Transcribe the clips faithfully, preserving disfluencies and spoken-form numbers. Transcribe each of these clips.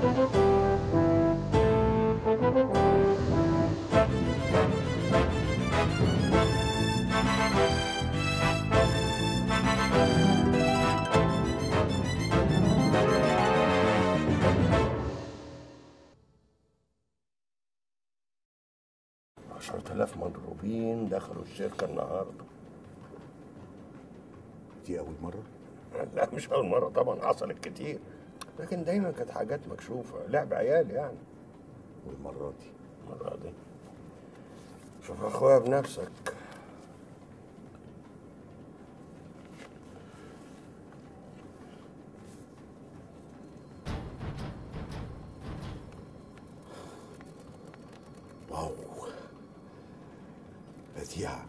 عشرة آلاف مضروبين دخلوا الشركة النهارده. دي أول مرة؟ لا مش أول مرة طبعا، حصلت كتير، لكن دايما كانت حاجات مكشوفة، لعب عيال يعني. والمرة دي؟ المرة دي شوف أخويا بنفسك. واو، بديعة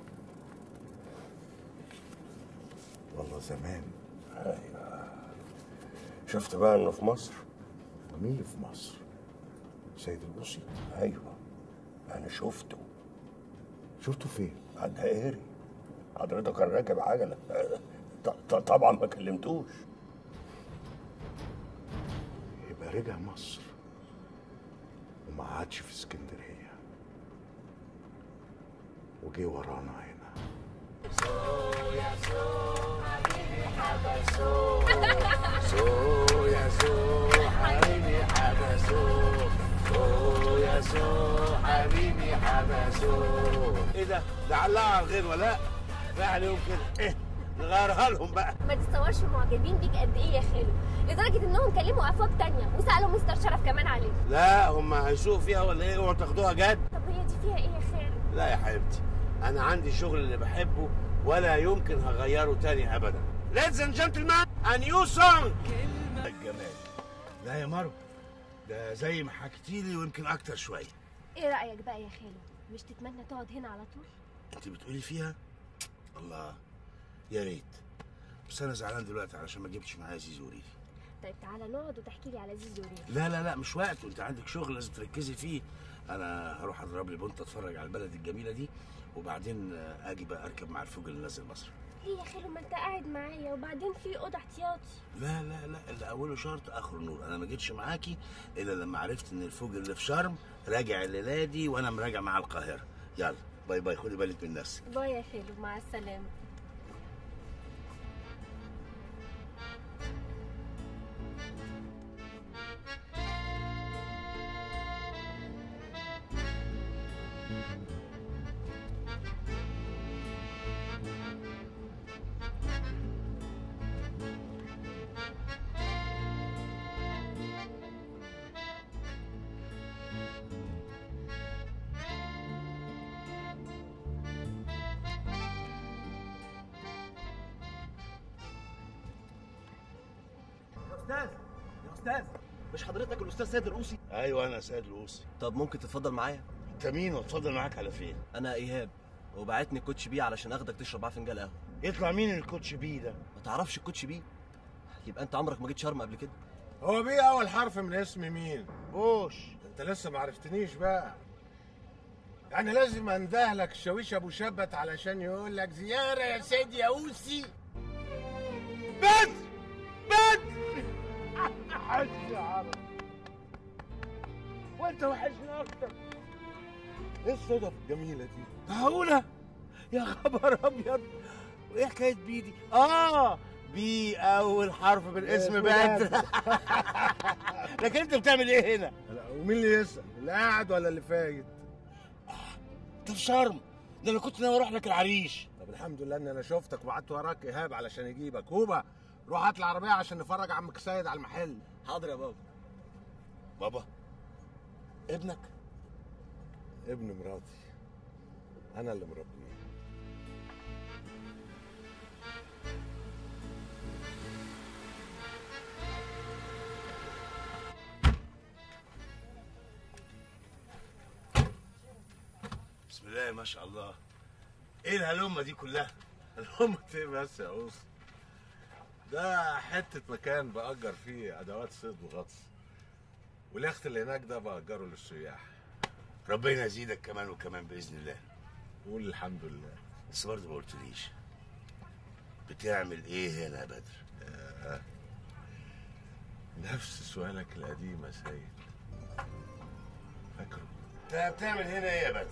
والله زمان. ايوه، شفت بقى انه في مصر. ومين اللي في مصر؟ سيد البوصي؟ ايوه انا شفته. شفته فين؟ على الدائري، حضرتك كان راكب عجله. طبعا ما كلمتوش. يبقى رجع مصر وما عادش في اسكندريه وجي ورانا هنا. سو يا سو حبيبي حبسو، سو يا سو حبيبي حبسو، سو يا سو حبيبي حبسو. ايه ده؟ ده علقها على الغير ولا لا عليهم كده؟ ايه نغيرها لهم بقى. ما تتصورش معجبين بيك قد ايه يا خالو، لدرجه انهم كلموا افواج تانية وسالوا مستر شرف كمان عليه. لا هم هيسوقوا فيها ولا ايه؟ اوعوا تاخدوها جد. طب هي دي فيها ايه يا خالو؟ لا يا حبيبتي، انا عندي شغل اللي بحبه ولا يمكن هغيره تاني ابدا. Ladies and gentlemen, a new song. الجمال. لا يا مروه، ده زي ما حكيتي لي ويمكن اكتر شويه. ايه رايك بقى يا خالو؟ مش تتمنى تقعد هنا على طول؟ انت بتقولي فيها؟ الله، يا ريت، بس انا زعلان دلوقتي علشان ما جبتش معايا زيزو وريدي. طيب تعالى نقعد وتحكي لي على زيزو وريدي. لا لا لا مش وقت، وانت عندك شغل لازم تركزي فيه. انا هروح اضرب لي بنت اتفرج على البلد الجميله دي، وبعدين اجي بقى اركب مع الفوج اللي نازل مصر. ليه يا خالو؟ ما انت قاعد معايا وبعدين في اوضه احتياطي. لا لا لا، اللي اوله شرط اخره نور. انا ما جيتش معاكي الا لما عرفت ان الفوج اللي في شرم راجع الليله دي وانا مراجع مع القاهره. يلا باي باي، خدي بالك من نفسك. باي يا خالو، مع السلامه. استاذ يا استاذ، مش حضرتك الاستاذ سيد القوسي؟ ايوه انا سيد القوسي. طب ممكن تتفضل معايا؟ انت مين واتفضل معاك على فين؟ انا ايهاب، وبعتني كوتش بيه علشان اخدك تشرب معاه فنجان قهوه. يطلع مين الكوتش بيه ده؟ ما تعرفش الكوتش بيه؟ يبقى انت عمرك ما جيت شرم قبل كده. هو بيه اول حرف من اسم مين؟ بوش. انت لسه ما عرفتنيش بقى. يعني لازم اندهلك الشاويش ابو شبت علشان يقول لك زياره يا سيدي يا اوسي. بدر بدر حاج يا عرب، وانت وحشني اكتر. ايه الصدف الجميله دي؟ معقوله؟ يا خبر ابيض، وايه حكايه بي دي؟ اه بي اول حرف من اسم بدر. لكن انت بتعمل ايه هنا؟ لا، ومين اللي يسال؟ اللي قاعد ولا اللي فايت؟ انت في شرم؟ ده انا كنت ناوي اروح لك العريش. طب الحمد لله ان انا شفتك وبعت وراك ايهاب علشان يجيبك. هوبا روح هات العربيه عشان نفرج عمك سيد على المحل. حاضر يا بابا. بابا ابنك؟ ابن مراتي، انا اللي مربيه. بسم الله ما شاء الله. ايه الهلومه دي كلها؟ الهلومه ايه بس يا اوس؟ ده حته مكان باجر فيه ادوات صيد وغطس، واليخت اللي هناك ده باجره للسياح. ربنا يزيدك كمان وكمان باذن الله. قول الحمد لله. بس برضه ما قلتليش بتعمل ايه هنا يا بدر؟ آه. نفس سؤالك القديم يا سيد، فاكره؟ انت بتعمل هنا ايه يا بدر؟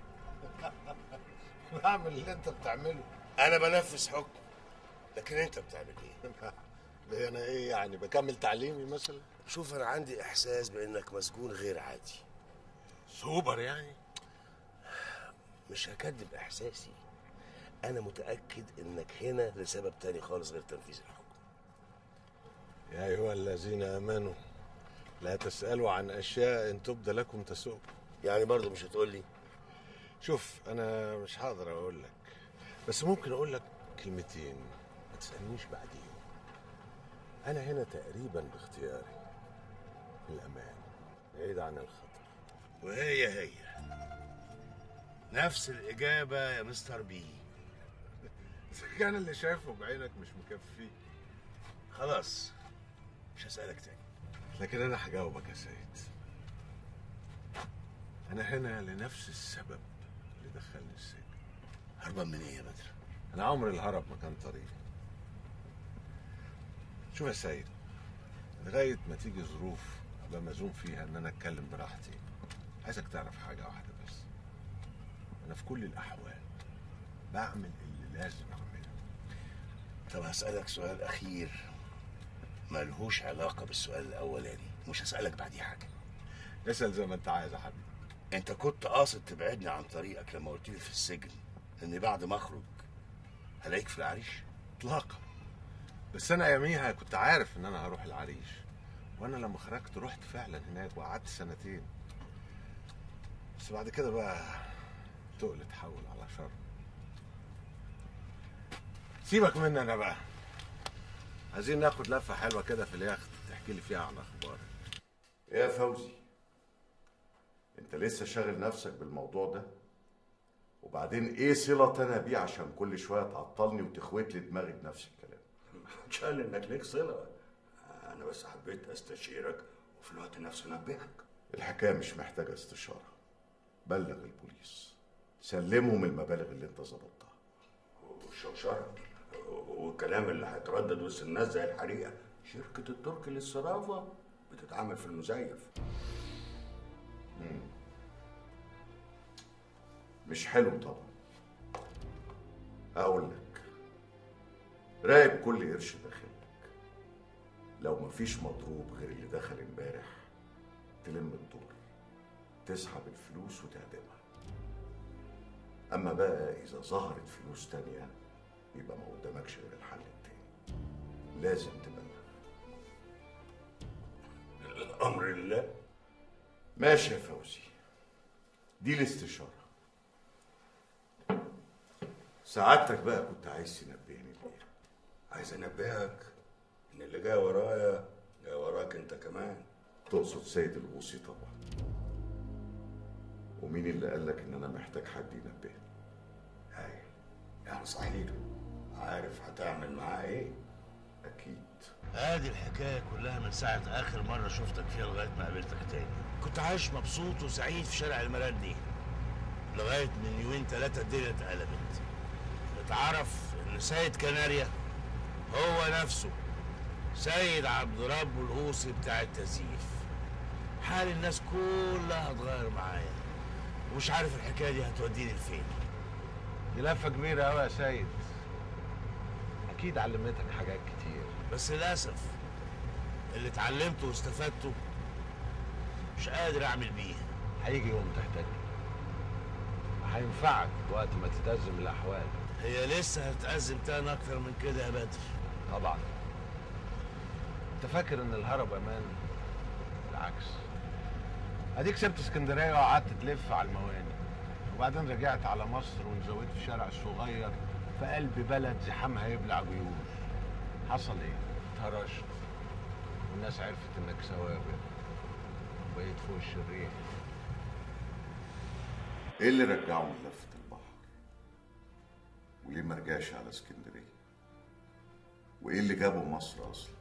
بعمل اللي انت بتعمله. انا بنفذ حكم، لكن انت بتعمل ايه؟ ليه انا ايه يعني، بكمل تعليمي مثلا؟ شوف انا عندي احساس بانك مسجون غير عادي. سوبر يعني؟ مش هكذب احساسي، انا متاكد انك هنا لسبب تاني خالص غير تنفيذ الحكم. يا ايها الذين امنوا لا تسالوا عن اشياء ان تبد لكم تسؤكم. يعني برضه مش هتقول لي؟ شوف انا مش هقدر اقول لك، بس ممكن اقول لك كلمتين ما تسالنيش بعديهم. انا هنا تقريبا باختياري، في الامان بعيد عن الخطر. وهي هي نفس الاجابه يا مستر بي. اذا كان اللي شايفه بعينك مش مكفي خلاص مش هسالك تاني. لكن انا هجاوبك يا سيد. انا هنا لنفس السبب اللي دخلني السجن. هربان من ايه يا بدر؟ انا عمري الهرب ما كان طريقي. شوف يا سيد، لغايه ما تيجي ظروف ابقى مزوم فيها ان انا اتكلم براحتي، عايزك تعرف حاجه واحده بس، انا في كل الاحوال بعمل اللي لازم اعمله. طب هسالك سؤال اخير ملهوش علاقه بالسؤال الاولاني، مش هسالك بعديه حاجه. اسال زي ما انت عايز يا حبيبي. انت كنت قاصد تبعدني عن طريقك لما قلت لي في السجن اني بعد ما اخرج هلاقيك في العريش؟ اطلاقا، بس انا اياميها كنت عارف ان انا هروح العريش، وانا لما خرجت رحت فعلا هناك وقعدت سنتين، بس بعد كده بقى تقل تحول على شر. سيبك مني انا بقى، عايزين ناخد لفه حلوه كده في اليخت تحكي لي فيها عن اخبارك. يا فوزي، انت لسه شاغل نفسك بالموضوع ده؟ وبعدين ايه صلة انا بيه عشان كل شويه تعطلني وتخوت لي دماغي بنفس الكلام؟ مش قال انك ليك صله، انا بس حبيت استشيرك وفي الوقت نفسه انبهك. الحكايه مش محتاجه استشاره، بلغ البوليس، سلمهم المبالغ اللي انت ظبطتها. والشوشره والكلام اللي هيتردد وسط الناس زي الحريقه، شركه التركي للصرافه بتتعامل في المزيف. مم. مش حلو طبعا. اقول لك، راقب كل قرش داخلك، لو مفيش مضروب غير اللي دخل امبارح تلم الدور، تسحب الفلوس وتعدمها. اما بقى اذا ظهرت فلوس تانية يبقى ما قدامكش غير الحل التاني، لازم تبلغ. الامر لله. ماشي يا فوزي، دي الاستشاره. سعادتك بقى كنت عايز تنبهني ليه؟ عايز انبهك ان اللي جاي ورايا جاي وراك انت كمان. تقصد سيد الغوصي طبعا. ومين اللي قالك ان انا محتاج حد ينبهني؟ هاي يعني صحيح عارف هتعمل معاه ايه؟ اكيد. ادي الحكايه كلها من ساعه اخر مره شفتك فيها لغايه ما قابلتك تاني. كنت عايش مبسوط وسعيد في شارع المرندي لغايه من يومين ثلاثه الدنيا اتقلبت. اتعرف ان سيد كناريا هو نفسه سيد عبد رب القوصي بتاع التزييف. حال الناس كلها اتغير معايا ومش عارف الحكايه دي هتوديني لفين. دي لفه كبيره قوي يا سيد، اكيد علمتك حاجات كتير، بس للاسف اللي اتعلمته واستفدته مش قادر اعمل بيه. هيجي يوم تحتاجني هينفعك وقت ما تتأزم الاحوال. هي لسه هتأزم تاني اكتر من كده يا بدر. طبعا. انت فاكر ان الهرب امان؟ بالعكس، اديك سبت اسكندريه وقعدت تلف على المواني، وبعدين رجعت على مصر ونزويت في شارع صغير في قلب بلد زحامها يبلع جيوش. حصل ايه؟ اتهرشت والناس عرفت انك سوابق وبقيت فوق الشرير. ايه اللي رجعه من لفه البحر؟ وليه ما رجعش على اسكندريه؟ وايه اللي جابه مصر اصلا؟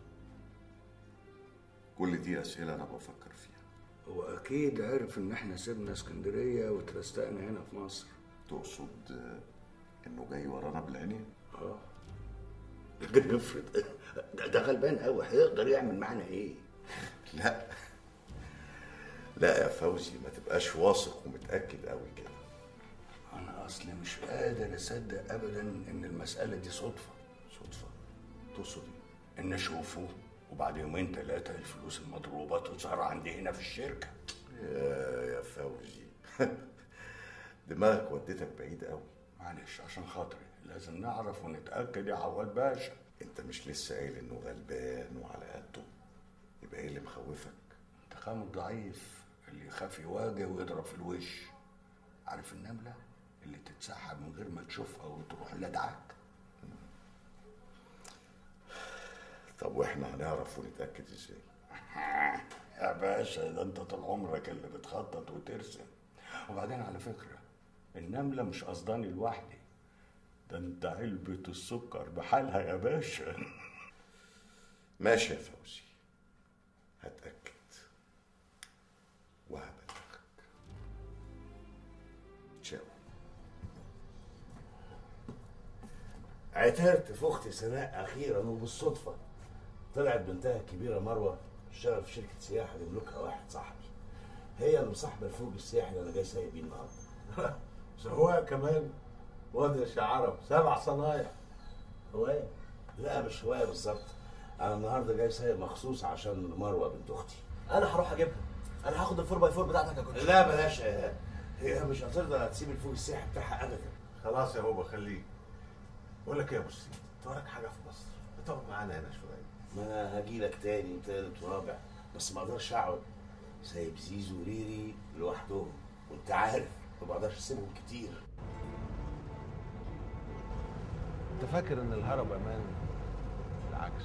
كل دي اسئله انا بفكر فيها. هو اكيد عرف ان احنا سيبنا اسكندريه وترستقنا هنا في مصر. تقصد انه جاي ورانا بالعينين؟ اه لكن افرض ده, ده غلبان قوي، هيقدر يعمل معانا ايه؟ لا لا يا فوزي، ما تبقاش واثق ومتأكد قوي كده. انا اصلي مش قادر اصدق ابدا ان المسألة دي صدفة. صدفة؟ تقصد ايه؟ ان اشوفه وبعد يومين ثلاثة الفلوس المضروبة تظهر عندي هنا في الشركة. يا يا فوزي دماغك وديتك بعيد قوي. معلش عشان خاطري لازم نعرف ونتأكد يا عواد باشا. انت مش لسه قايل انه غلبان وعلى قده؟ يبقى ايه اللي مخوفك؟ انتقام الضعيف اللي يخاف يواجه ويضرب في الوش. عارف النملة اللي تتسحب من غير ما تشوفها وتروح لدعك؟ طب واحنا هنعرف ونتأكد ازاي؟ يا باشا ده انت طول عمرك اللي بتخطط وترسم. وبعدين على فكرة النملة مش قصداني لوحدي، ده انت علبة السكر بحالها يا باشا. ماشي يا فوزي، هتأكد وهبلغك. تشاو. اعترت في اختي سناء اخيرا وبالصدفه طلعت بنتها الكبيره مروه تشتغل في شركه سياحه بيملكها واحد صاحبي. هي اللي مصاحبه الفوج السياحي اللي انا جاي سايق بيه النهارده. سواق كمان؟ واد يا شعرب، سبع صنايع. هوايه؟ لا مش هوايه بالظبط. انا النهارده جاي سايق مخصوص عشان مروه بنت اختي. انا هروح اجيبها. انا هاخد الفور باي فور بتاعتك يا كوتش. لا بلاش، هي مش هترضى تسيب الفوج السياحي بتاعها ابدا. خلاص يا بابا خليه. بقول لك ايه يا ابو السيد، انت وراك حاجه في مصر، بتقعد معانا هنا شويه. ما انا هاجي لك تاني وتالت ورابع، بس ما اقدرش اقعد سايب زيزو وريري لوحدهم، وانت عارف ما بقدرش اسيبهم كتير. انت فاكر ان الهرب امان؟ بالعكس،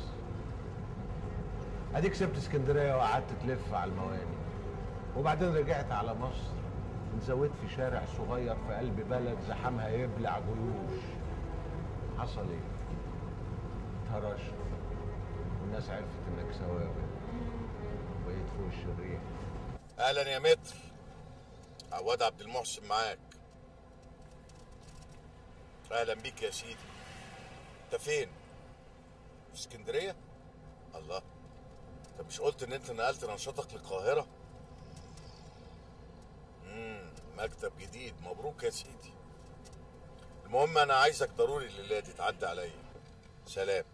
اديك سبت اسكندريه وقعدت تلف على المواني، وبعدين رجعت على مصر واتزودت في شارع صغير في قلب بلد زحامها يبلع جيوش. حصل ايه؟ اتهرشت والناس عرفت انك سوابق وبقيت فوق الشرير. اهلا يا متر، عواد عبد المحسن معاك. اهلا بيك يا سيدي. انت فين؟ في اسكندريه؟ الله، انت مش قلت ان انت نقلت نشاطك للقاهره؟ امم مكتب جديد، مبروك يا سيدي. المهم انا عايزك ضروري الليله دي تعدي عليا. سلام.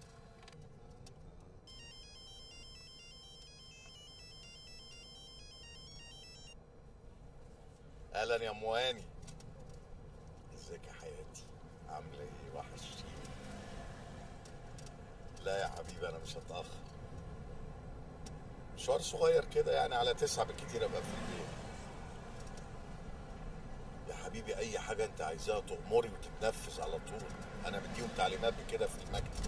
اهلا يا مواني. ازيك يا حياتي؟ عامله ايه؟ وحشتيني. لا يا حبيبي انا مش هتاخر، مشوار صغير كده يعني، على تسعة بالكتير ابقى في البيت. يا حبيبي اي حاجه انت عايزاها تأمري وتتنفذ على طول، انا مديهم تعليمات بكده في المكتب.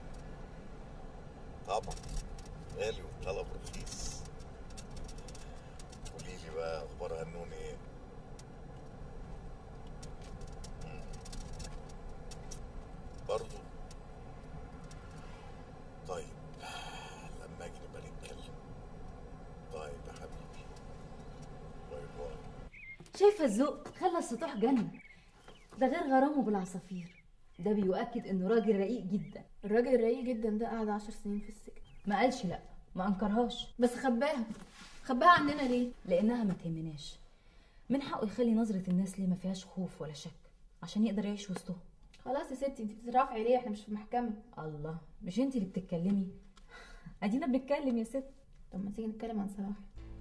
طبعا غالي والطلب رخيص. قولي لي بقى اخبار هنون ايه؟ برضو طيب لما اجي نبقى نتكلم. طيب يا حبيبي، باي باي. شايفه الذوق خلى السطوح جنة، ده غير غرامه بالعصافير. ده بيؤكد انه راجل رقيق جدا. الراجل الرقيق جدا ده قعد عشر سنين في السجن. ما قالش لا، ما انكرهاش، بس خباها. خباها عننا ليه؟ لانها ما تهمناش. من حقه يخلي نظره الناس ليه ما فيهاش خوف ولا شك عشان يقدر يعيش وسطهم. خلاص يا ستي، انت بتترافعي ليه؟ احنا مش في محكمه. الله، مش انت اللي بتتكلمي؟ ادينا بنتكلم يا ست. طب ما تيجي نتكلم عن صلاح.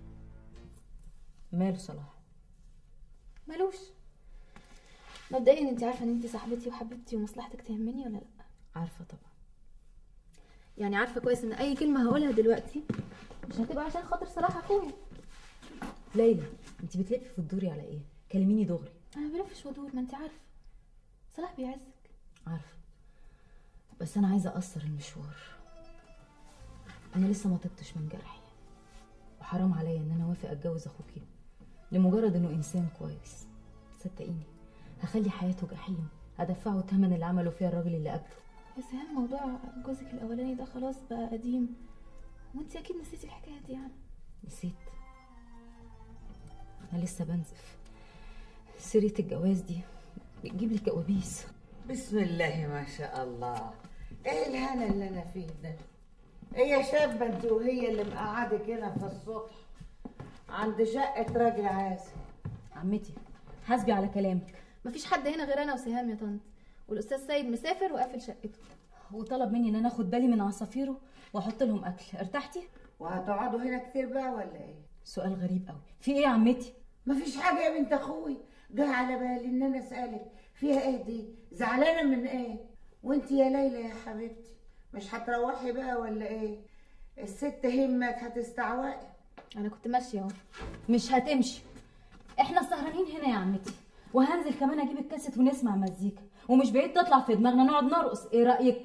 ماله صلاح؟ مالوش. مبدئيا انت عارفه ان انت صاحبتي وحبيبتي ومصلحتك تهمني ولا لا؟ عارفه طبعا. يعني عارفه كويس ان اي كلمه هقولها دلوقتي مش هتبقى عشان خاطر صلاح اخويا. ليلى، انت بتلفي في الدوري على ايه؟ كلميني دغري. انا بلفش ودور، ما انت عارفه صلاح بيعزك. عارفه، بس انا عايزه اقصر المشوار. انا لسه ما طبتش من جرحي، وحرام عليا ان انا اوافق اتجوز اخوكي لمجرد انه انسان كويس. صدقيني هخلي حياته جحيم، هدفعه ثمن اللي عمله فيها الراجل اللي قبله. بس هم موضوع جوزك الاولاني ده خلاص بقى قديم، وانت اكيد نسيتي الحكايه دي. يعني نسيت؟ انا لسه بنزف. سيره الجواز دي بتجيب لي كوابيس. بسم الله ما شاء الله. ايه الهنا اللي انا فيه ده؟ هي شابه انت وهي اللي مقعدك هنا في السطح عند شقه راجل عازب. عمتي حاسبي على كلامك. مفيش حد هنا غير انا وسهام يا طنط، والاستاذ سيد مسافر وقافل شقته، وطلب مني ان انا اخد بالي من عصافيره واحط لهم اكل. ارتحتي؟ وهتقعدوا هنا كتير بقى ولا ايه؟ سؤال غريب قوي. في ايه يا عمتي؟ مفيش حاجه يا بنت اخوي، جه على بالي ان انا اسالك فيها ايه دي؟ زعلانه من ايه؟ وانت يا ليلى يا حبيبتي مش هتروحي بقى ولا ايه؟ الست همك هتستعوقي. انا كنت ماشيه اهو. مش هتمشي، احنا سهرانين هنا يا عمتي، وهنزل كمان اجيب الكاسيت ونسمع مزيكا، ومش بعيد تطلع في دماغنا نقعد نرقص. ايه رايك؟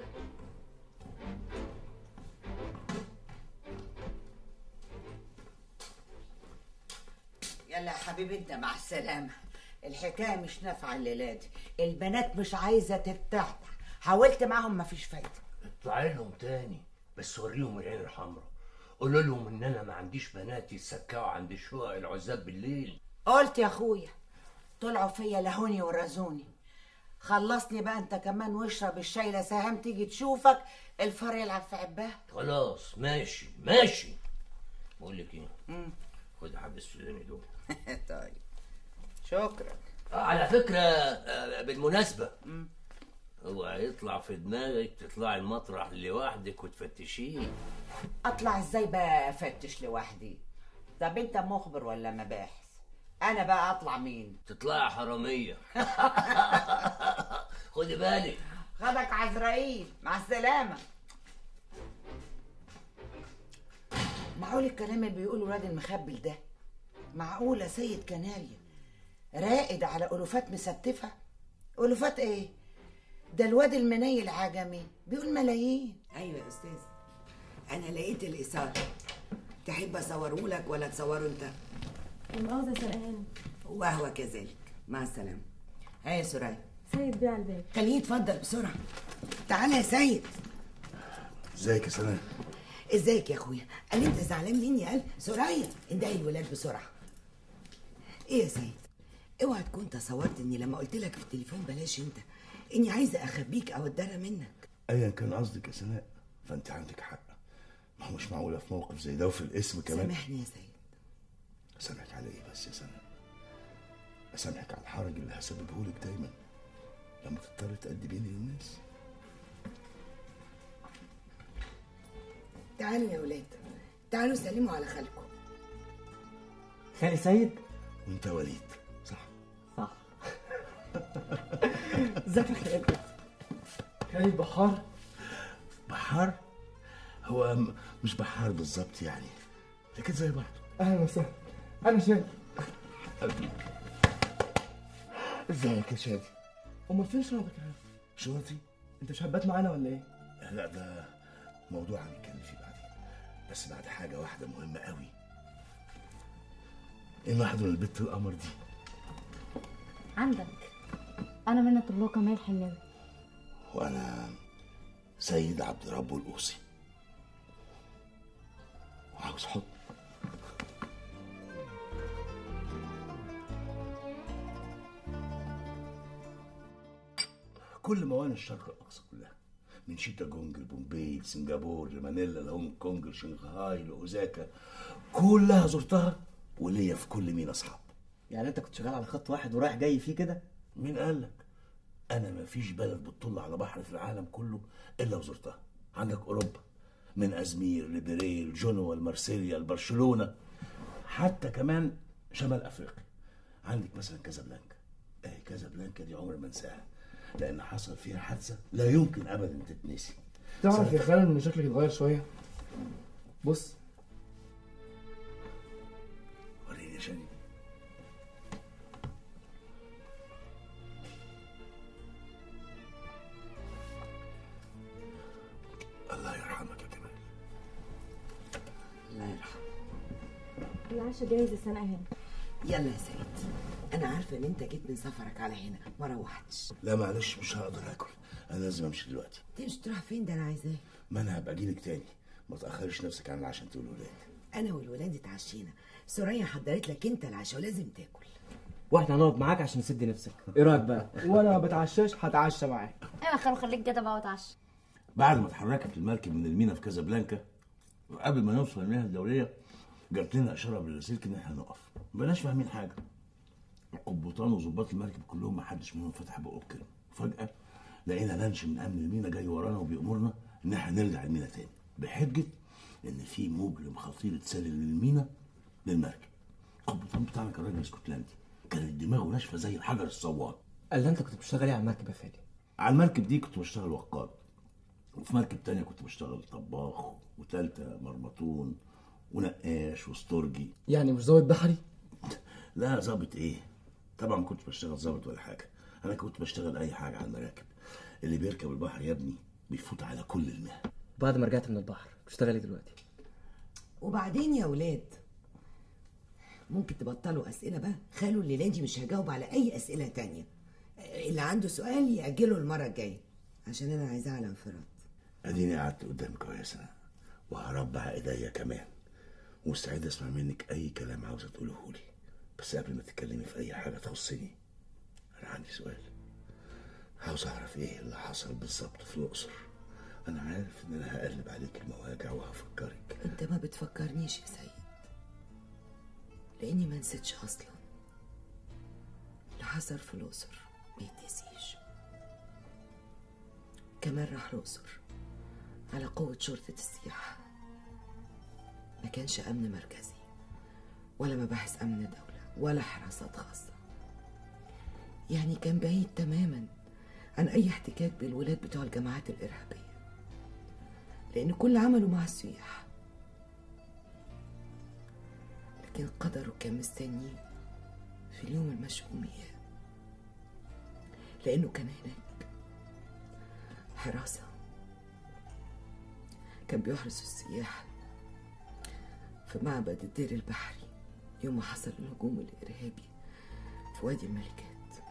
يلا يا حبيبي انت مع السلامه، الحكايه مش نافعه الليله دي، البنات مش عايزه ترتاح، حاولت معاهم مفيش فايده. اطلعي لهم تاني بس وريهم العين الحمراء، قولوا لهم ان انا ما عنديش بنات يتسكعوا عند شقق العزاب بالليل. قلت يا اخويا طلعوا فيا لهوني ورزوني. خلصني بقى انت كمان واشرب الشاي لسهام تيجي تشوفك الفار يلعب في عباه. خلاص ماشي ماشي. بقول لك ايه؟ امم خد حبه السوداني دول. طيب شكرا. آه على فكره آه بالمناسبه امم هو هيطلع في دماغك تطلعي المطرح لوحدك وتفتشيه. اطلع ازاي بقى افتش لوحدي؟ طب انت مخبر ولا مباحث؟ انا بقى اطلع مين؟ تطلعي حراميه. خدي بالك. خدك عزرائيل، مع السلامه. معقول الكلام اللي بيقوله الواد المخبل ده؟ معقوله سيد كناريا راقد على الوفات مستفه؟ الوفات ايه؟ ده الواد المني العجمي بيقول ملايين. ايوه يا استاذ، انا لقيت الايثار، تحب اصوره لك ولا تصوره انت؟ المؤاخذه يا سرقان. وهو كذلك، مع السلامه. ها يا سرايا، سيد بيع الباب. خليه يتفضل بسرعه. تعالى يا سيد. ازيك يا سلام؟ ازيك يا اخويا؟ قال انت زعلان مني؟ قال سرايا اندهي الولاد بسرعه. ايه يا سيد؟ اوعى تكون تصورت اني لما قلت لك في التليفون بلاش انت اني عايزه اخبيك او اتدارى منك. ايا كان قصدك يا سناء فانت عندك حق، ما هو مش معقوله في موقف زي ده وفي الاسم كمان. سامحني يا سيد. اسامحك على ايه بس يا سناء؟ اسامحك على الحرج اللي هسببه لك دايما لما تضطر تقدميني للناس. تعالوا يا ولاد، تعالوا سلموا على خالكم. خالي سيد؟ وانت وليد صح؟ صح. ازيك يا خالي؟ خالي بحار؟ بحار؟ هو م- مش بحار بالظبط يعني، لكن زي بعض. اهلا وسهلا، انا شادي. حبيبي ازيك يا شادي؟ امال فين شنطتك يا خالي؟ شنطتي؟ انت مش هتبات معانا ولا ايه؟ لا ده موضوع هنتكلم فيه بعدين، بس بعد حاجه واحده مهمه قوي. ايه محضر البت القمر دي؟ عندك انا منة الله كمال حناوي. وانا سيد عبد ربه القوسي، وعاوز حب. كل موانئ الشرق الاقصى كلها، من شيتاجونج لبومبي لسنغافور لمانيلا لهونج كونج لشنغهاي لاوزاكا، كلها زرتها وليا في كل مين اصحاب. يعني انت كنت شغال على خط واحد ورايح جاي فيه كده؟ مين قالك؟ انا ما فيش بلد بتطل على بحر في العالم كله الا وزرتها. عندك اوروبا من ازمير لبريل جنوة لمارسيليا لبرشلونه، حتى كمان شمال افريقيا. عندك مثلا كازابلانكا. اهي كازابلانكا دي عمري ما انساها، لان حصل فيها حادثه لا يمكن ابدا تتنسي. تعرف يا خالد ان شكلك اتغير شويه؟ بص وريني يا شادي. الله يرحمك يا كمال. الله يرحمه. العشاء جاهز يا سناء. يلا يا سيد، انا عارفه ان انت جيت من سفرك على هنا ما روحتش. لا معلش مش هقدر اكل، انا لازم امشي دلوقتي. انت مش تروح فين؟ ده انا عايزاه. ما انا هبقى اجيلك تاني، ما تاخرش نفسك عن العشاء انت والولاد. انا والولاد اتعشينا، سوريا حضرت لك انت العشاء ولازم تاكل. واحنا هنقعد معاك عشان نسد نفسك، ايه رايك بقى؟ وانا ما بتعشاش هتعشى معاك. ايوه خلو خليك جدع بقى وتعشى. بعد ما اتحركت المركب من المينا في كازابلانكا قبل ما نوصل للمياه الدوليه جات لنا اشاره باللاسلكي ان احنا نقف، ما بقناش فاهمين حاجه. القبطان وظباط المركب كلهم ما حدش منهم فتح بقه بكلمه، وفجاه لقينا لانش من امن المينا جاي ورانا وبيامرنا ان احنا نرجع المينا تاني بحجه ان في مجرم خطير اتسلل من المينا للمركب. القبطان بتاعنا كان راجل اسكتلندي، كانت دماغه ناشفه زي الحجر الصواب. قال لي انت كنت بتشتغل ايه على المركب يا خالي؟ على المركب دي كنت بشتغل وقاد، وفي مركب تانية كنت بشتغل طباخ، وتالتة مرمطون ونقاش واسترجي. يعني مش ظابط بحري؟ لا ظابط ايه؟ طبعا ما كنتش بشتغل ظابط ولا حاجه، انا كنت بشتغل اي حاجه على المراكب. اللي بيركب البحر يا ابني بيفوت على كل المهن. بعد ما رجعت من البحر بتشتغل ايه دلوقتي؟ وبعدين يا ولاد ممكن تبطلوا اسئله بقى؟ خالو الليله دي مش هجاوب على اي اسئله تانية. اللي عنده سؤال ياجله المره الجايه عشان انا عايزاه على انفراد. اديني قعدت قدامك اهو يا سنة، وهربع ايديا كمان، ومستعد اسمع منك اي كلام عاوزه تقوله لي، بس قبل ما تتكلمي في اي حاجه تخصني انا عندي سؤال. عاوز اعرف ايه اللي حصل بالظبط في الاقصر. انا عارف ان انا هقلب عليك المواجع وهفكرك. انت ما بتفكرنيش يا سيد، لاني ما نسيتش اصلا. اللي حصل في الاقصر ما يتنسيش. كمان راح الاقصر على قوة شرطة السياحة، ما كانش امن مركزي ولا مباحث امن دولة ولا حراسات خاصة، يعني كان بعيد تماما عن اي احتكاك بالولاد بتوع الجماعات الارهابية، لان كل عمله مع السياح. لكن قدره كان مستنيه في اليوم المشؤوم اياه، لانه كان هناك حراسة، كان بيحرس السياح في معبد الدير البحري يوم ما حصل الهجوم الارهابي في وادي الملكات.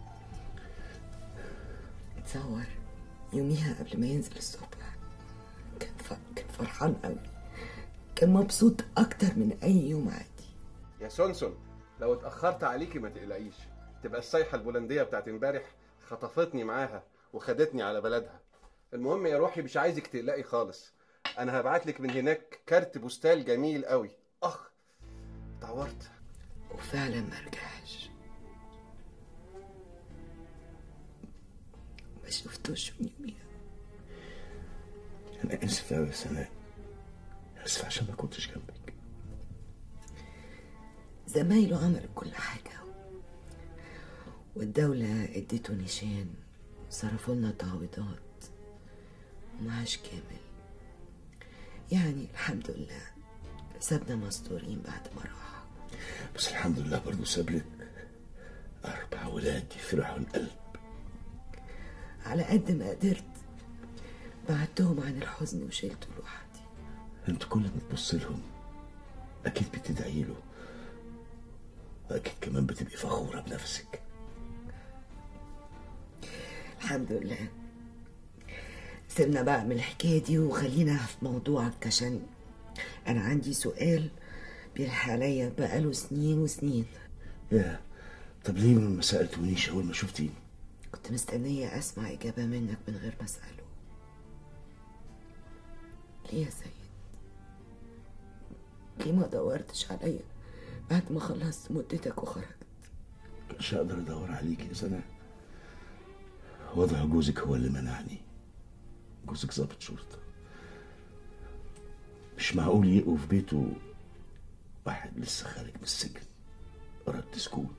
تصور يوميها قبل ما ينزل الصبح كان ف... كان فرحان قوي، كان مبسوط اكتر من اي يوم عادي. يا سونسون لو اتاخرت عليكي ما تقلقيش، تبقى السايحه البولنديه بتاعت امبارح خطفتني معاها وخدتني على بلدها. المهم يا روحي مش عايزك تقلقي خالص، انا هبعت لك من هناك كارت بوستال جميل قوي. اخ اتعورت. وفعلا ما رجعش، ما شفتوش من يوميها. انا اسف قوي يا سناء، اسف عشان ما كنتش جنبك. زمايله عملوا كل حاجة، والدولة اديته نشان، صرفوا لنا تعويضات ومعاش كامل. يعني الحمد لله سابنا مستورين بعد ما راح. بس الحمد لله برضه ساب لك أربع ولاد يفرحوا القلب. على قد ما قدرت بعدتهم عن الحزن وشيلته لوحدي. انت كل ما تبص لهم أكيد بتدعي له، وأكيد كمان بتبقي فخورة بنفسك. الحمد لله. سيبنا بقى من الحكاية دي وخلينا في موضوعك، عشان أنا عندي سؤال بيلح عليا بقاله سنين وسنين. يا طب ليه ما سألتونيش أول ما شفتيني؟ كنت مستنية أسمع إجابة منك من غير ما أسأله. ليه يا سيد؟ ليه ما دورتش عليا بعد ما خلصت مدتك وخرجت؟ مش هقدر أدور عليك يا سناء، وضع جوزك هو اللي منعني. جوزك ضابط شرطة، مش معقول يقوا في بيته واحد لسه خارج من السجن أردت سكون.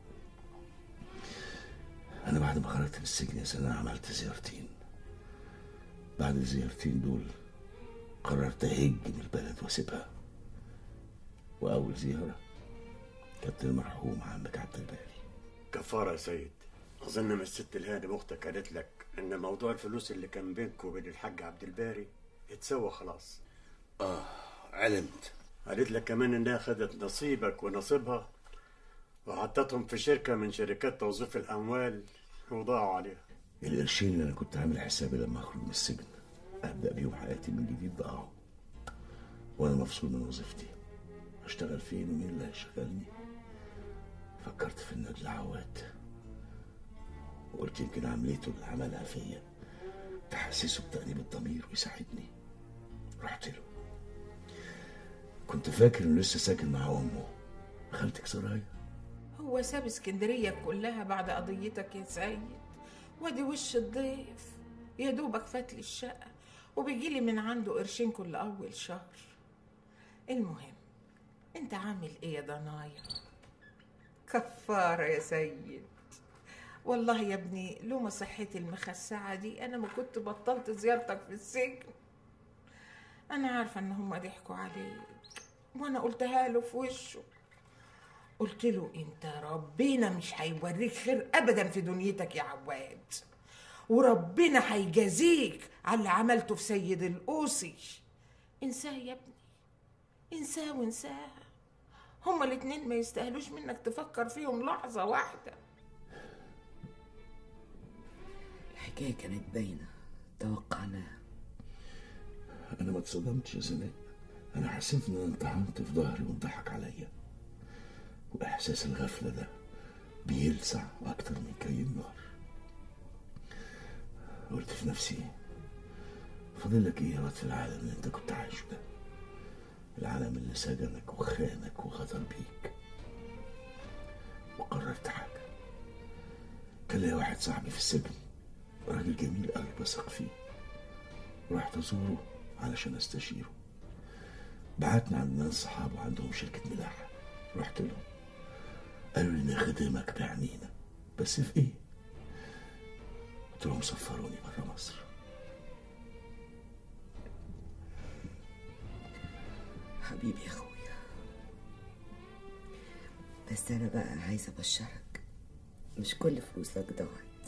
أنا بعد ما خرجت من السجن يا سنة عملت زيارتين. بعد الزيارتين دول قررت أهج من البلد وأسيبها، وأول زيارة كانت المرحوم عمك عبد الباري. كفارة يا سيد، أظن من الست الهانم أختك قالت لك إن موضوع الفلوس اللي كان بينك وبين الحاج عبد الباري اتسوى خلاص. آه علمت. قالت لك كمان إنها خدت نصيبك ونصيبها وحطتهم في شركة من شركات توظيف الأموال وضاعوا عليها. القرشين اللي أنا كنت عامل حسابي لما أخرج من السجن أبدأ بيهم حياتي من جديد ضاعوا، وأنا مفصول من وظيفتي. هشتغل فين ومين اللي هيشغلني؟ فكرت في النجل عواد، وقلت يمكن عمليته اللي عملها فيا تحسسه بتأنيب الضمير ويساعدني. رحت له كنت فاكر انه لسه ساكن مع امه. خالتك سرايا. هو ساب اسكندرية كلها بعد قضيتك يا سيد، وادي وش الضيف يا دوبك فات لي الشقة وبيجيلي من عنده قرشين كل أول شهر. المهم انت عامل ايه يا ضنايا؟ كفارة يا سيد. والله يا ابني لوما صحتي المخسعة دي انا ما كنت بطلت زيارتك في السجن. انا عارفة ان هما ضحكوا عليك وانا قلتها له في وشه، قلت له انت ربنا مش هيوريك خير ابدا في دنيتك يا عواد، وربنا هيجازيك على اللي عملته في سيد القوسي. انساه يا ابني، انساه وانساه. هما الاتنين ما يستاهلوش منك تفكر فيهم لحظة واحدة. الحكاية كانت باينة، توقعناها. انا ما اتصدمتش يا سناء، انا حسيت ان انا انطحنت في ظهري وانضحك عليا، واحساس الغفلة ده بيلسع اكتر من كي النار. قلت في نفسي فاضلك ايه يا واد في العالم اللي انت كنت عايشه ده، العالم اللي سجنك وخانك وغدر بيك. وقررت حاجة. كان ليا واحد صاحبي في السجن، راجل جميل قوي بثق فيه، رحت ازوره علشان استشيره. بعتنا عند ناس صحابه عندهم شركة ملاحة، رحت لهم قالوا لي نخدمك بعنينا، بس في ايه؟ قلت لهم سفروني برا مصر. حبيبي يا اخويا، بس انا بقى عايزه ابشرك، مش كل فلوسك ضاعت.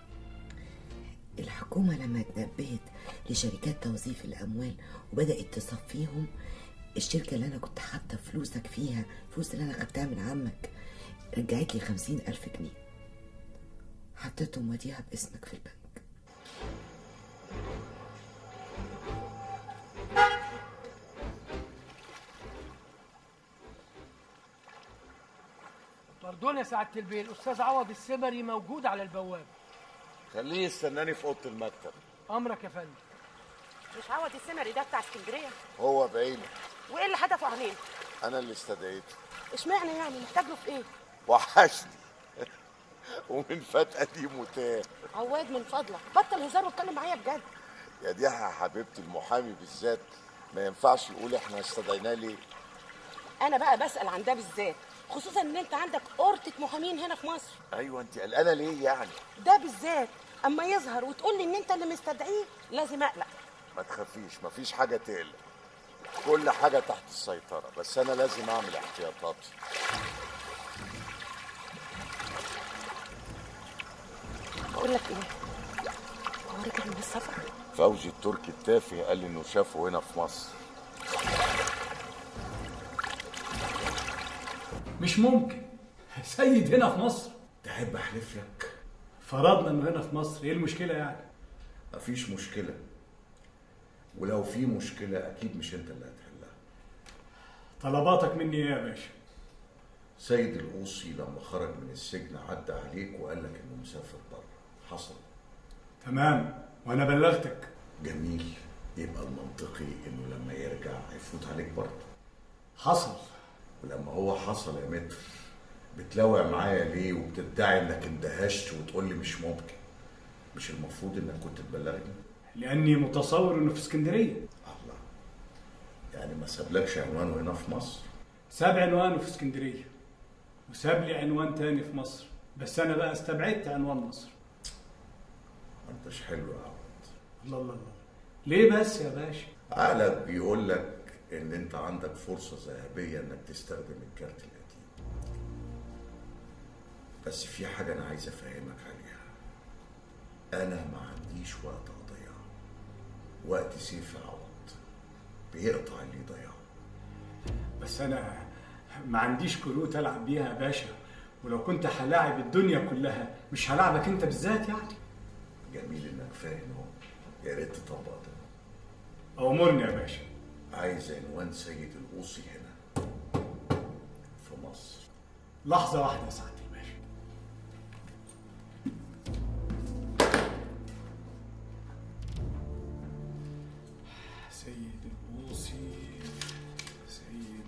الحكومه لما اتنبهت لشركات توظيف الاموال وبدات تصفيهم، الشركه اللي انا كنت حاطه فلوسك فيها، الفلوس اللي انا خدتها من عمك، رجعت لي خمسين الف جنيه، حطيتهم وديها باسمك في البنك. مردون يا سعادة البيه، الأستاذ عوض السمري موجود على البوابة. خليه يستناني في أوضة المكتب. أمرك يا فندم. مش عوض السمري ده بتاع اسكندرية؟ هو بعينه. وإيه اللي حدفه عليه؟ أنا اللي استدعيته. اشمعنى يعني؟ محتاج له في إيه؟ وحشني ومن فات قديم وتاه. عواد من فضلك بطل هزار واتكلم معايا بجد. يا ضيحة حبيبتي، المحامي بالذات ما ينفعش يقول احنا استدعيناه ليه. أنا بقى بسأل عن ده بالذات، خصوصا ان انت عندك قرطة محامين هنا في مصر. ايوه، انت قلقانه ليه يعني؟ ده بالذات اما يظهر وتقول لي ان انت اللي مستدعيه لازم اقلق. ما تخافيش، مفيش حاجه تقلق، كل حاجه تحت السيطره، بس انا لازم اعمل احتياطاتي. بقول لك ايه، هو رجع من السفر؟ فوزي التركي التافه قال لي انه شافه هنا في مصر. مش ممكن سيد هنا في مصر. تحب احلف لك؟ فرضنا انه هنا في مصر، ايه المشكله يعني؟ مفيش مشكله، ولو في مشكله اكيد مش انت اللي هتحلها. طلباتك مني ايه يا باشا؟ سيد القوسي لما خرج من السجن عدى عليك وقال لك انه مسافر بره، حصل؟ تمام، وانا بلغتك. جميل، يبقى المنطقي انه لما يرجع هيفوت عليك برضه. حصل. ولما هو حصل يا متر بتلاوع معايا ليه وبتدعي انك اندهشت وتقول لي مش ممكن؟ مش المفروض انك كنت تبلغني؟ لاني متصور انه في اسكندريه. الله، يعني ما سابلكش عنوانه هنا في مصر؟ ساب عنوانه في اسكندريه وساب لي عنوان تاني في مصر، بس انا بقى استبعدت عنوان مصر. ما انتش حلو يا عوض. الله الله الله، ليه بس يا باشا؟ عقلك بيقول لك ان انت عندك فرصه ذهبيه انك تستخدم الكارت القديم، بس في حاجه انا عايز افهمك عليها. انا ما عنديش وقت اضيعه، وقت سيف عوض بيقطع اللي يضيعه. بس انا ما عنديش كروت العب بيها يا باشا، ولو كنت هلاعب الدنيا كلها مش هلاعبك انت بالذات يعني. جميل انك فاهم اهو، يا ريت تطبق ده. امرني يا باشا. عايز عنوان سيد القوسي هنا في مصر. لحظه واحده يا سعاده الباشا. سيد القوسي، سيد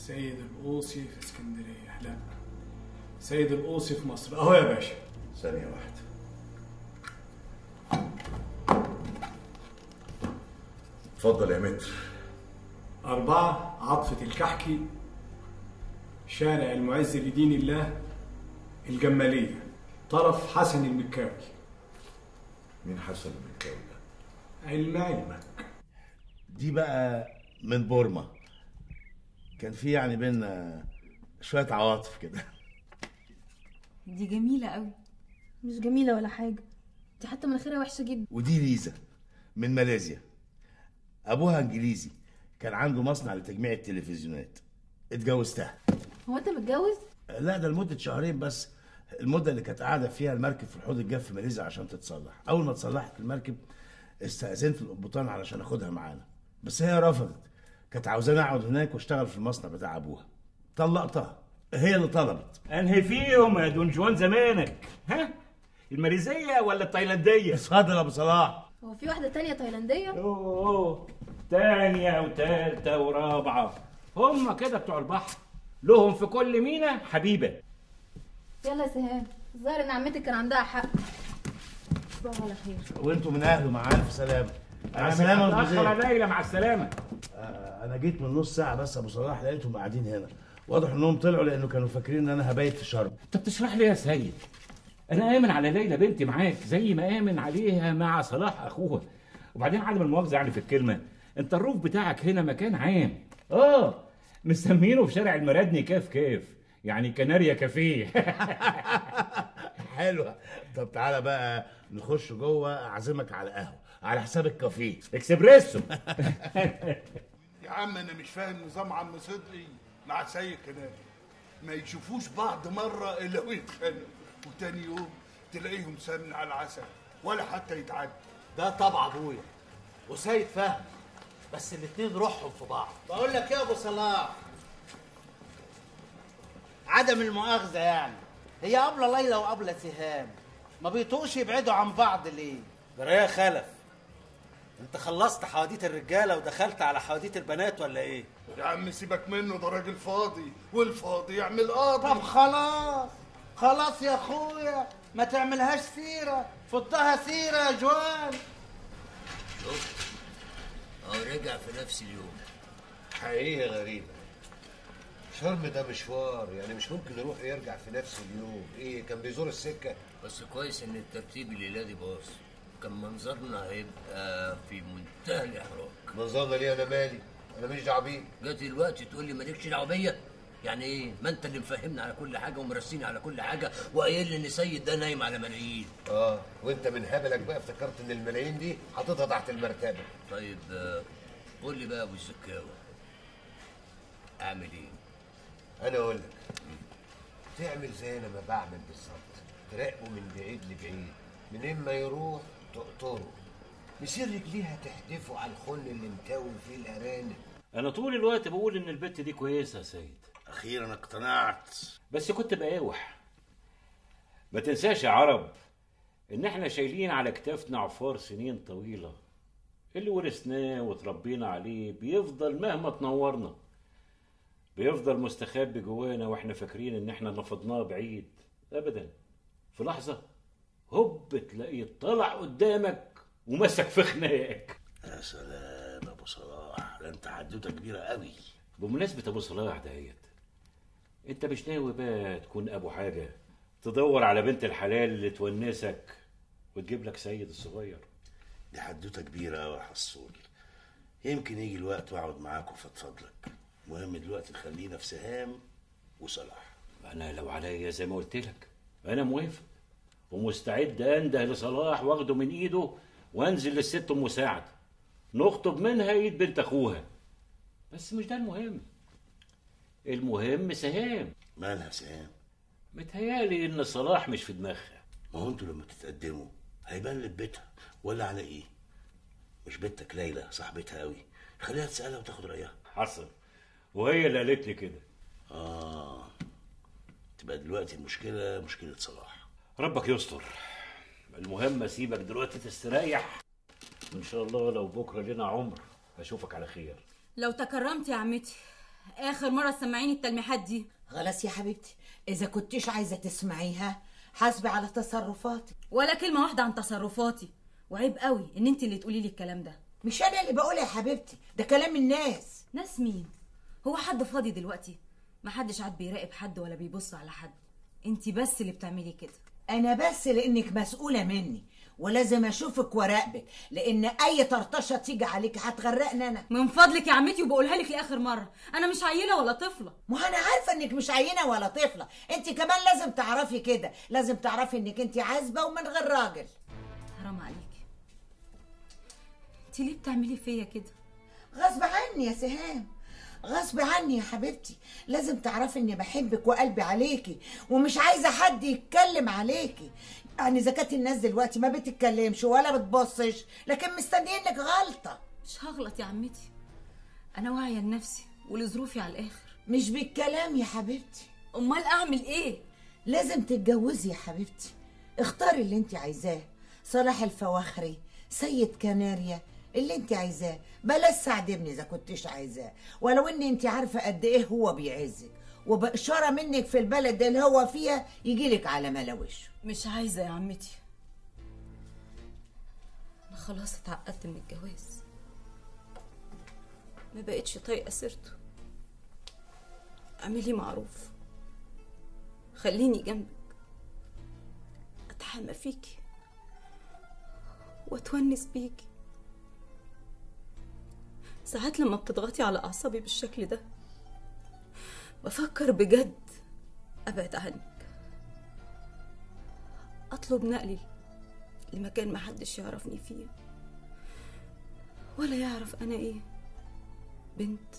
سيد القوصي في اسكندريه، لا سيد القوصي في مصر. اهو يا باشا. ثانيه واحده. اتفضل يا متر. أربعة عطفة الكحكي، شارع المعز لدين الله، الجمالية، طرف حسن المكاوي. مين حسن المكاوي ده؟ علم علمك. دي بقى من بورما. كان في يعني بينا شوية عواطف كده. دي جميلة قوي. مش جميلة ولا حاجة، دي حتى مناخيرها وحشة جدا. ودي ليزا من ماليزيا. أبوها إنجليزي، كان عنده مصنع لتجميع التلفزيونات. اتجوزتها. هو أنت متجوز؟ لا ده لمدة شهرين بس، المدة اللي كانت قاعدة فيها المركب في الحوض الجاف في ماليزيا عشان تتصلح. أول ما اتصلحت المركب استأذنت القبطان علشان أخدها معانا، بس هي رفضت. كانت عاوزاني أقعد هناك واشتغل في المصنع بتاع أبوها. طلقتها، هي اللي طلبت. انهي فيهم يا دون جوان زمانك؟ ها؟ الماليزية ولا التايلاندية؟ اتفضل يا أبو صلاح. هو في واحدة تانية تايلاندية؟ أوه تانية وتالتة ورابعة، هم كده بتوع البحر، لهم في كل مينا حبيبة. يلا يا سهام، الظاهر إن عمتك كان عندها حق. تصبحوا على خير. وانتوا من أهله مع ألف سلامة. مع السلامة. متأخر يا ليلى، مع السلامة. آه أنا جيت من نص ساعة بس أبو صلاح، لقيتهم قاعدين هنا. واضح إنهم طلعوا لأنه كانوا فاكرين إن أنا هبيت في شرم. أنت بتشرح لي يا سيد؟ أنا آمن على ليلى بنتي معاك زي ما آمن عليها مع صلاح أخوها. وبعدين عدم المؤاخذة يعني في الكلمة، أنت الروف بتاعك هنا مكان عام. آه مسمينه في شارع المردني كاف كاف، يعني كناريا كافيه. حلوة. طب تعالى بقى نخش جوه، أعزمك على قهوة على حساب الكافيه اكسبريسو. يا عم انا مش فاهم نظام عم صدقي مع سيد كناري، ما يشوفوش بعض مره الا ويتخانقوا، وتاني يوم تلاقيهم سمن على العسل ولا حتى يتعدوا. ده طبع ابويا وسيد فهم، بس الاتنين روحهم في بعض. بقول لك يا ابو صلاح، عدم المؤاخذه يعني، هي ابله ليلى وابله سهام ما بيطوقش يبعدوا عن بعض ليه؟ جرايه خلف، انت خلصت حواديت الرجاله ودخلت على حواديت البنات ولا ايه؟ يا عم سيبك منه، ده راجل فاضي والفاضي يعمل قاضي. طب خلاص خلاص يا اخويا، ما تعملهاش سيره، فضها سيره يا جوان. شفت؟ اهو رجع في نفس اليوم. حقيقة غريبة، شرم ده مشوار، يعني مش ممكن يروح يرجع في نفس اليوم. ايه كان بيزور السكة؟ بس كويس ان الترتيب الليلة دي باظ، كان منظرنا هيبقى في منتهى الاحراج. منظرنا ليه؟ انا مالي؟ انا مش دعوه بيه. جات دلوقتي تقول لي مالكش دعوه بيا؟ يعني ايه؟ ما انت اللي مفهمنا على كل حاجه ومرسيني على كل حاجه وقايل لي ان سيد ده نايم على ملايين. اه وانت من هبلك بقى افتكرت ان الملايين دي حاططها تحت المرتبه. طيب قول لي بقى يا ابو الزكاوي، اعمل ايه؟ انا اقول لك، تعمل زي انا ما بعمل بالظبط، تراقبه من بعيد لبعيد، منين ما يروح تقطره، مسير رجليها تحدفه على الخن اللي مكون فيه الارانب. انا طول الوقت بقول ان البت دي كويسه يا سيد. اخيرا اقتنعت، بس كنت بقاوح. ما تنساش يا عرب ان احنا شايلين على كتافنا عفار سنين طويله، اللي ورثناه وتربينا عليه بيفضل مهما تنورنا، بيفضل مستخبي جوانا واحنا فاكرين ان احنا نفضناه بعيد. ابدا، في لحظه هوب تلاقيه طلع قدامك ومسك في خناقك. يا سلام ابو صلاح، ده انت حدوته كبيره قوي. بمناسبه ابو صلاح دهيت، انت مش ناوي بقى تكون ابو حاجه، تدور على بنت الحلال اللي تونسك وتجيب لك سيد الصغير؟ دي حدوته كبيره قوي يا حصول، يمكن يجي الوقت واقعد معاك وافضفض لك. المهم دلوقتي خلينا في سهام وصلاح. انا لو عليا زي ما قلت لك انا موافق ومستعد انده لصلاح واخده من ايده وانزل للست ام مساعد نخطب منها ايد بنت اخوها. بس مش ده المهم، المهم سهام. مالها سهام؟ متهيالي ان صلاح مش في دماغها. ما هو انتوا لما تتقدموا هيبان لك بيتها ولا على ايه؟ مش بنتك ليلى صاحبتها قوي، خليها تسالها وتاخد رايها. حصل، وهي اللي قالت لي كده. اه تبقى دلوقتي المشكله مشكله صلاح. ربك يستر. المهم اسيبك دلوقتي تستريح، وان شاء الله لو بكره لنا عمر اشوفك على خير. لو تكرمت يا عمتي، اخر مره تسمعيني التلميحات دي. خلاص يا حبيبتي، اذا كنتيش عايزه تسمعيها حاسبي على تصرفاتك. ولا كلمه واحده عن تصرفاتي، وعيب قوي ان انت اللي تقولي لي الكلام ده. مش انا اللي بقولها يا حبيبتي، ده كلام الناس. ناس مين؟ هو حد فاضي دلوقتي؟ محدش قاعد بيراقب حد ولا بيبص على حد، انت بس اللي بتعملي كده. انا بس لانك مسؤوله مني ولازم اشوفك وراقبك، لان اي طرطشه تيجي عليك هتغرقني انا. من فضلك يا عمتي، وبقولها لك لاخر مره، انا مش عيله ولا طفله. ما انا عارفه انك مش عينه ولا طفله، انت كمان لازم تعرفي كده، لازم تعرفي انك انت عازبه ومن غير راجل. حرام عليكي، انت ليه بتعملي فيا كده؟ غصب عني يا سهام، غصب عني يا حبيبتي، لازم تعرفي اني بحبك وقلبي عليكي ومش عايزه حد يتكلم عليكي. يعني اذا كانت الناس دلوقتي ما بتتكلمش ولا بتبصش، لكن مستنيينك غلطه. مش هغلط يا عمتي، انا واعيه لنفسي ولظروفي على الاخر. مش بالكلام يا حبيبتي. امال اعمل ايه؟ لازم تتجوزي يا حبيبتي، اختاري اللي انت عايزاه، صلاح الفواخري، سيد كناريا، اللي انت عايزاه، بلاش سعد ابني اذا كنتش عايزاه، ولو ان انت عارفه قد ايه هو بيعزك، وباشاره منك في البلد اللي هو فيها يجيلك على ملاوشه. مش عايزه يا عمتي، انا خلاص اتعقدت من الجواز، ما بقتش طايقه سيرته. اعملي معروف، خليني جنبك، اتحامى فيكي واتونس بيكي. ساعات لما بتضغطي على اعصابي بالشكل ده بفكر بجد ابعد عنك، اطلب نقلي لمكان محدش يعرفني فيه ولا يعرف انا ايه، بنت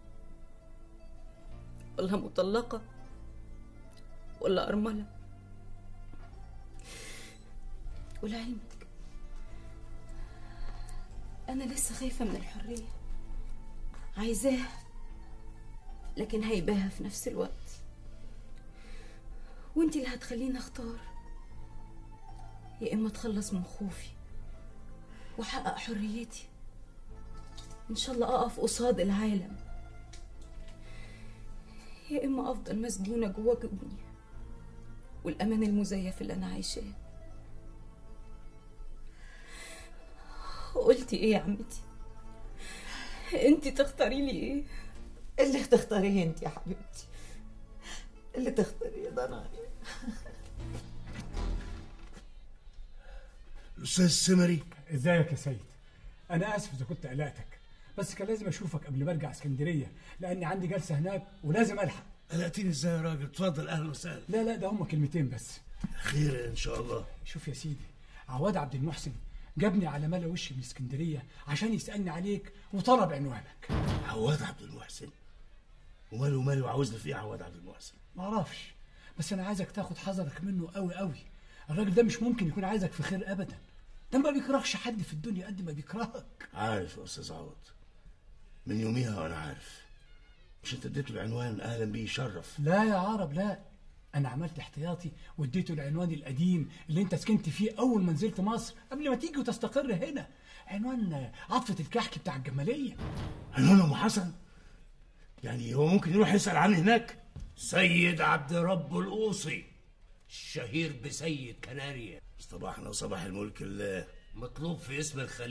ولا مطلقه ولا ارمله. ولعلمك انا لسه خايفه من الحريه، عايزاه لكن هيباها في نفس الوقت، وانتي اللي هتخليني اختار، يا اما اتخلص من خوفي واحقق حريتي، ان شاء الله اقف قصاد العالم، يا اما افضل مسجونه جوا جبني والامان المزيف اللي انا عايشاه. قلتي ايه يا عمتي؟ انتي تختاري لي ايه؟ اللي تختاريه انت يا حبيبتي، اللي تختاريه ده انا. الاستاذ السمري، ازيك يا سيد؟ انا اسف اذا كنت قلقتك، بس كان لازم اشوفك قبل ما ارجع اسكندريه، لاني عندي جلسه هناك ولازم الحق. قلقتني ازاي يا راجل؟ اتفضل، اهلا وسهلا. لا لا، ده هم كلمتين بس. خير ان شاء الله. شوف يا سيدي، عواد عبد المحسن جابني على ملا وشي من اسكندريه عشان يسالني عليك وطلب عنوانك. عواد عبد المحسن؟ وماله وماله عاوزني في ايه عواد عبد المحسن؟ ما اعرفش، بس انا عايزك تاخد حذرك منه قوي قوي. الراجل ده مش ممكن يكون عايزك في خير ابدا، ده ما بيكرهش حد في الدنيا قد ما بيكرهك. عارف يا استاذ عوض، من يوميها وانا عارف. مش انت اديته العنوان اهلا بيه يشرف؟ لا يا عرب لا، انا عملت احتياطي واديته العنوان القديم اللي انت سكنت فيه اول ما نزلت مصر قبل ما تيجي وتستقر هنا، عنوان عطفة الكحك بتاع الجمالية. عنوان ام حسن؟ يعني هو ممكن يروح يسأل عني هناك؟ سيد عبد رب القوصي الشهير بسيد كناريا. صباحنا وصباح الملك الله. مطلوب في اسم الخليفة